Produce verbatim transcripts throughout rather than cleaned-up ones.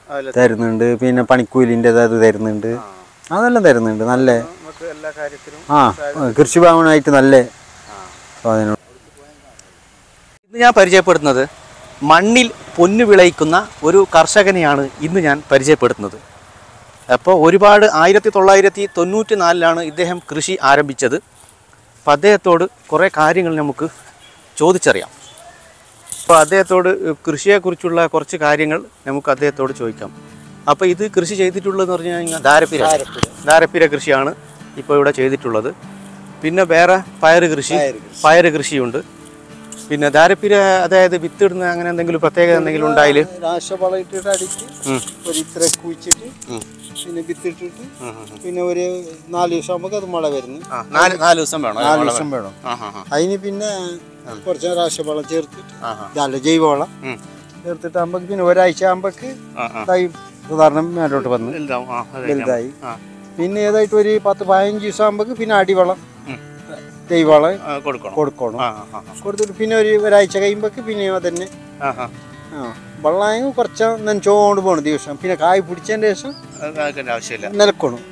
തരുന്നുണ്ട്. പിന്നെ പണിക്കൂലിൻ്റെ അത് തരുന്നുണ്ട്. അതെല്ലാം തരുന്നുണ്ട്. നല്ല ആ കൃഷിഭവനായിട്ട് നല്ല സ്വാധീനം. ഇന്ന് ഞാൻ പരിചയപ്പെടുത്തുന്നത് മണ്ണിൽ പൊന്നു വിളയിക്കുന്ന ഒരു കർഷകനെയാണ് ഇന്ന് ഞാൻ പരിചയപ്പെടുത്തുന്നത്. അപ്പോൾ ഒരുപാട് ആയിരത്തി തൊള്ളായിരത്തി തൊണ്ണൂറ്റി നാലിലാണ് ഇദ്ദേഹം കൃഷി ആരംഭിച്ചത്. അപ്പോൾ അദ്ദേഹത്തോട് കുറേ കാര്യങ്ങൾ നമുക്ക് ചോദിച്ചറിയാം. അപ്പോൾ അദ്ദേഹത്തോട് കൃഷിയെക്കുറിച്ചുള്ള കുറച്ച് കാര്യങ്ങൾ നമുക്ക് അദ്ദേഹത്തോട് ചോദിക്കാം. അപ്പോൾ ഇത് കൃഷി ചെയ്തിട്ടുള്ളതെന്ന് പറഞ്ഞു കഴിഞ്ഞാൽ ധാരപ്പിര ധാരപ്പിര കൃഷിയാണ് ഇപ്പോൾ ഇവിടെ ചെയ്തിട്ടുള്ളത്. പിന്നെ വേറെ പയറ് കൃഷി പയറ് കൃഷിയുണ്ട്. പിന്നെ ധാരപ്പിര അതായത് വിത്തിടുന്ന അങ്ങനെ എന്തെങ്കിലും പ്രത്യേകത എന്തെങ്കിലും ഉണ്ടായാലും രാസവളം ഇട്ടിട്ട് അടിച്ച് ഒരു ഇത്ര കുഴിച്ചിട്ട് പിന്നെ വിത്തിട്ടിട്ട് പിന്നെ ഒരു നാല് ദിവസം ആകുമ്പോൾ അത് മഴ വരുന്നു. നാല് നാല് ദിവസം വേണം നാല് ദിവസം വേണം. അതിന് പിന്നെ കുറച്ച് രാസവളം ചേർത്തിട്ട് നല്ല ജൈവവളം ചേർത്തിട്ട് ആകുമ്പോൾ പിന്നെ ഒരാഴ്ച ആകുമ്പോക്ക് തൈ സാധാരണ മേലോട്ട് വന്ന് വലുതായി. പിന്നെ ഏതായിട്ട് ഒരു പത്ത് പതിനഞ്ച് ദിവസം ആകുമ്പോക്ക് പിന്നെ അടിവളം ജൈവവളം കൊടുക്കണം കൊടുത്തിട്ട് പിന്നെ ഒരു ഒരാഴ്ച കഴിയുമ്പോക്ക് പിന്നെ അതന്നെ ആ വെള്ളം കുറച്ച് നനച്ചോണ്ട് പോകണം ദിവസം. പിന്നെ കായ് പിടിച്ചതിന് ശേഷം നിലക്കണം.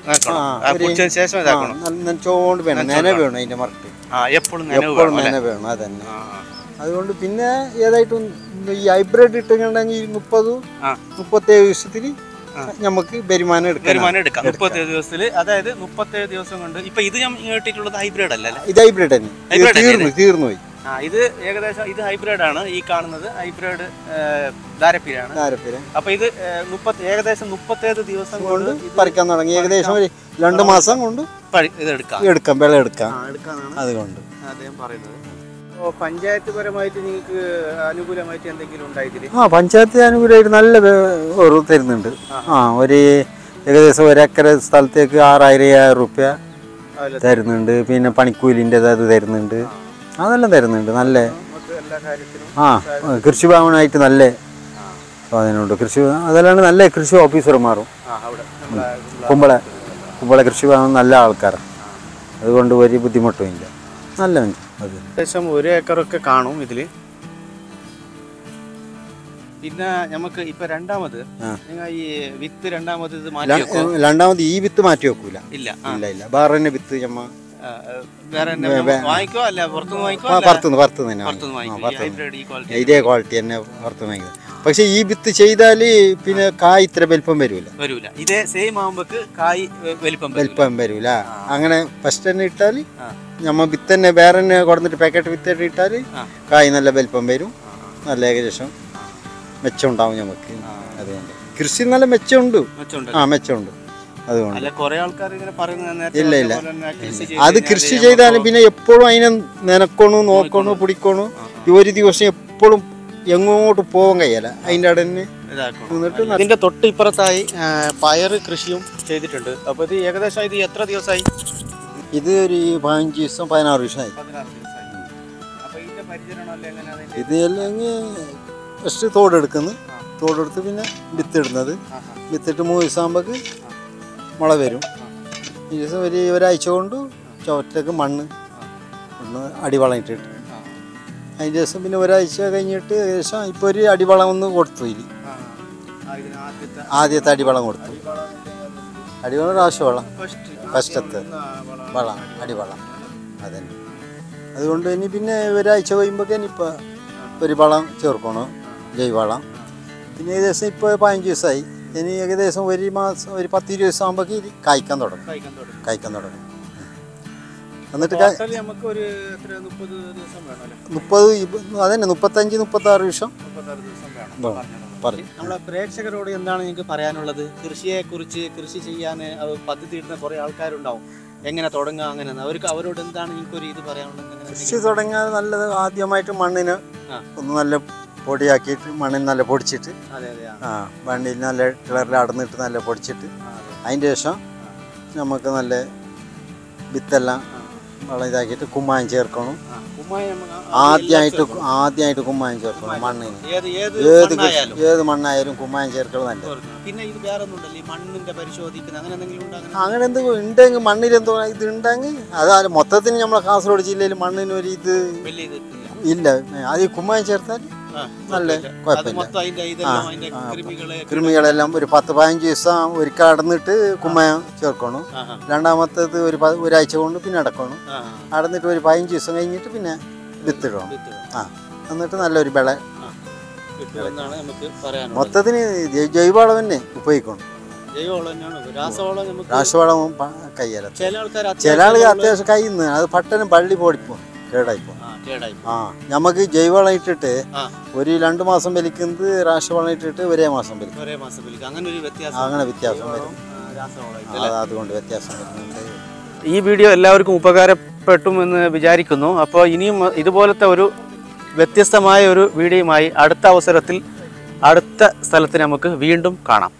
നനച്ചോണ്ട് വേണം. നന വേണം അതിന്റെ മറട്ട് എപ്പോഴും നന വേണം. അതന്നെ. അതുകൊണ്ട് പിന്നെ ഏതായിട്ടും ഈ ഹൈബ്രിഡ് ഇട്ടുണ്ടെങ്കിൽ മുപ്പത് മുപ്പത്തേഴ് ദിവസത്തിൽ നമുക്ക് വരുമാനം വരുമാനം എടുക്കാം. മുപ്പത്തേഴ് ദിവസത്തിൽ അതായത് മുപ്പത്തേഴ് ദിവസം കൊണ്ട്. ഇപ്പൊ ഇത് ഞാൻ കേട്ടിട്ടുള്ളത് ഹൈബ്രിഡ് അല്ല. ഇത് ഹൈബ്രിഡ് തന്നെ. തീർന്നു തീർന്നു പോയി. ആ ഇത് ഏകദേശം ഇത് ഹൈബ്രിഡ് ആണ്. ഈ കാണുന്നത് ഹൈബ്രിഡ് ധാരപ്പിരാണ്. അപ്പൊ ഇത് മുപ്പത്തി ഏകദേശം മുപ്പത്തേഴ് ദിവസം കൊണ്ട് പറിക്കാൻ തുടങ്ങി. ഏകദേശം ഒരു രണ്ടു മാസം കൊണ്ട് ഇത് എടുക്കാം എടുക്കാം വിള എടുക്കാം. അതുകൊണ്ട് അദ്ദേഹം പറയുന്നത്. പഞ്ചായത്ത് പരമായിട്ട് നിങ്ങൾക്ക് അനുകൂലമായിട്ട് എന്തെങ്കിലും ഉണ്ടായിട്ടില്ല? ആ പഞ്ചായത്ത് അനുകൂലമായിട്ട് നല്ല ഒരു തരുന്നുണ്ട്. ആ ഒരു ഏകദേശം ഒരേക്കര സ്ഥലത്തേക്ക് ആറായിരം ഏഴായിരം റുപ്യ തരുന്നുണ്ട്. പിന്നെ പണിക്കൂലിൻ്റെ അത് തരുന്നുണ്ട്. അതെല്ലാം തരുന്നുണ്ട്. നല്ല ആ കൃഷിഭവനായിട്ട് നല്ല സ്വാധീനമുണ്ട്. കൃഷി അതെല്ലാം നല്ല കൃഷി ഓഫീസർമാരും കുമ്പള കുമ്പള കൃഷിഭവൻ നല്ല ആൾക്കാരാണ്. അതുകൊണ്ട് ഒരു ബുദ്ധിമുട്ടും ഇല്ല. നല്ല അത് ഏകദേശം ഒരു ഏക്കറൊക്കെ കാണും ഇതില്. പിന്നെ നമുക്ക് ഇപ്പൊ രണ്ടാമത് നിങ്ങൾ ഈ വിത്ത് രണ്ടാമത് ഇത് മാറ്റി രണ്ടാമത് ഈ വിത്ത് മാറ്റി വെക്കൂല. ഇല്ല ഇല്ല ഇല്ല വേറെ വിത്ത് നമ്മ വേറെ വാങ്ങിക്കോ അല്ല പുറത്തുനിന്ന് വാങ്ങിക്കോ? പുറത്തുനിന്ന് പുറത്തുനിന്ന് ഇതേ ക്വാളിറ്റി തന്നെ പുറത്തുനിന്ന് വാങ്ങിക്കുന്നത്. പക്ഷെ ഈ വിത്ത് ചെയ്താല് പിന്നെ കായ് ഇത്ര വലിപ്പം വരൂല വരൂല ഇതേ സെയിം ആകുമ്പോക്ക് കായ് വലിപ്പം വലിപ്പം വരൂല. അങ്ങനെ ഫസ്റ്റ് തന്നെ ഇട്ടാല് നമ്മ വിത്ത് തന്നെ വേറെ തന്നെ കൊടുത്തിട്ട് പാക്കറ്റ് വിത്ത് തന്നെ ഇട്ടാല് കായ് നല്ല വലിപ്പം വരും. നല്ല ഏകദേശം മെച്ചം ഉണ്ടാവും നമുക്ക്. അതുകൊണ്ട് കൃഷി നല്ല മെച്ചമുണ്ട്. ആ മെച്ചമുണ്ട്. അതുകൊണ്ട് ഇല്ല ഇല്ല അത് കൃഷി ചെയ്താലും പിന്നെ എപ്പോഴും അതിനെ നനക്കണോ നോക്കണോ പിടിക്കണോ. ഈ ഒരു ദിവസം എപ്പോഴും എങ്ങോട്ട് പോകാൻ കഴിയല. അതിൻ്റെ അവിടെ തന്നെ ഇതിന്റെ തൊട്ട് ഇപ്പുറത്തായി പയറ് കൃഷിയും ചെയ്തിട്ടുണ്ട്. അപ്പൊ ഇത് ഏകദേശം ഇത് എത്ര ദിവസമായി? ഇത് ഒരു പതിനഞ്ച് ദിവസം പതിനാറ് ദിവസമായി. ഇത് അല്ലെങ്കിൽ ഫസ്റ്റ് തോടെടുക്കുന്നു. തോടെടുത്ത് പിന്നെ വിത്തിടുന്നത്. വിത്തിട്ട് മൂന്ന് ദിവസം ആകുമ്പോൾക്ക് മുള വരും. ഈ ദിവസം ഒരു ഒരാഴ്ച കൊണ്ട് ചുവട്ടിലേക്ക് മണ്ണ് അടിവളം ഇട്ടിട്ട് അതിന് ദിവസം പിന്നെ ഒരാഴ്ച കഴിഞ്ഞിട്ട് ഏകദേശം ഇപ്പോൾ ഒരു അടിവളം ഒന്ന് കൊടുത്തു. ഇതിൽ ആദ്യത്തെ അടിവളം കൊടുത്തു. അടിവളം രാസവളം ഫസ്റ്റത്തെ വളം അടിവളം അതന്നെ. അതുകൊണ്ട് ഇനി പിന്നെ ഒരാഴ്ച കഴിയുമ്പോൾ ഇനിയിപ്പോൾ ഒരു വളം ചേർക്കണം ജൈവവളം. പിന്നെ ഏകദേശം ഇപ്പോൾ പതിനഞ്ച് ദിവസമായി. ഇനി ഏകദേശം ഒരു മാസം ഒരു പത്ത് ഇരുപത് ദിവസം ആകുമ്പോൾ ഇത് കായ്ക്കാൻ തുടങ്ങും കായ്ക്കാൻ തുടങ്ങും എന്നിട്ട് മുപ്പത് അതന്നെ മുപ്പത്തഞ്ച് മുപ്പത്താറ് ദിവസം നമ്മളെ പ്രേക്ഷകരോട് എന്താണ് നിങ്ങൾക്ക് പറയാനുള്ളത്? കൃഷിയെ കുറിച്ച് കൃഷി ചെയ്യാൻ പദ്ധതി ഇടുന്ന കുറെ ആൾക്കാരുണ്ടാവും. എങ്ങനെ തുടങ്ങുക അങ്ങനെ അവർക്ക് അവരോട് എന്താണ് നിങ്ങൾക്കൊരു ഇത് പറയാനുള്ളത്? കൃഷി തുടങ്ങാൻ നല്ലത് ആദ്യമായിട്ട് മണ്ണിന് ഒന്ന് നല്ല പൊടിയാക്കിയിട്ട് മണ്ണിന് നല്ല പൊടിച്ചിട്ട് ആ വണ്ടിയിൽ നല്ല കിളറിൽ അടന്നിട്ട് നല്ല പൊടിച്ചിട്ട് അതിൻ്റെ ശേഷം നമുക്ക് നല്ല വിത്തെല്ലാം വളം ഇതാക്കിയിട്ട് കുമ്മായം ചേർക്കണം. ആദ്യമായിട്ട് ആദ്യമായിട്ട് കുമ്മായം ചേർക്കണം മണ്ണിന്. ഏത് ഏത് മണ്ണായാലും കുമ്മായം ചേർക്കണം നല്ലത്. പിന്നെ ഇത് വേറെ മണ്ണിന്റെ പരിശോധിക്കുന്ന അങ്ങനെ എന്തെങ്കിലും അങ്ങനെ എന്തെങ്കിലും ഉണ്ടെങ്കിൽ മണ്ണിൽ എന്തോ ഇത് ഉണ്ടെങ്കിൽ അത് മൊത്തത്തിന് നമ്മളെ കാസർഗോഡ് ജില്ലയിൽ മണ്ണിന് ഒരു ഇത് ഇല്ല. അത് കുമ്മായം ചേർത്താൽ നല്ല കുഴപ്പമില്ല. കൃമികളെല്ലാം ഒരു പത്ത് പതിനഞ്ച് ദിവസം ഒരിക്കൽ അടന്നിട്ട് കുമ്മയം ചേർക്കണം. രണ്ടാമത്തേത് ഒരു ഒരാഴ്ച കൊണ്ട് പിന്നെ അടക്കണം. അടന്നിട്ട് ഒരു പതിനഞ്ച് ദിവസം കഴിഞ്ഞിട്ട് പിന്നെ വിത്തിടണം. ആ എന്നിട്ട് നല്ലൊരു വിള മൊത്തത്തിന് ജൈവവളം തന്നെ ഉപയോഗിക്കണം. രാസവളവും കയ്യല ചില ആൾ അത്യാവശ്യം കയ്യുന്നു അത് പട്ടനും പള്ളി പൊടിപ്പോ കേടായിപ്പോ. ആ നമുക്ക് ജൈവവളം ഇട്ടിട്ട് ഒരു രണ്ടു മാസം വലിക്കുന്നത് രാസവളം ഇട്ടിട്ട് ഒരേ മാസം വലിക്കും. അങ്ങനെ വ്യത്യാസം വരും. അതുകൊണ്ട് വ്യത്യാസം വരുന്നുണ്ട്. ഈ വീഡിയോ എല്ലാവർക്കും ഉപകാരപ്പെട്ടു എന്ന് വിചാരിക്കുന്നു. അപ്പോൾ ഇനിയും ഇതുപോലത്തെ ഒരു വ്യത്യസ്തമായ ഒരു വീഡിയോയുമായി അടുത്ത അവസരത്തിൽ അടുത്ത സ്ഥലത്ത് നമുക്ക് വീണ്ടും കാണാം.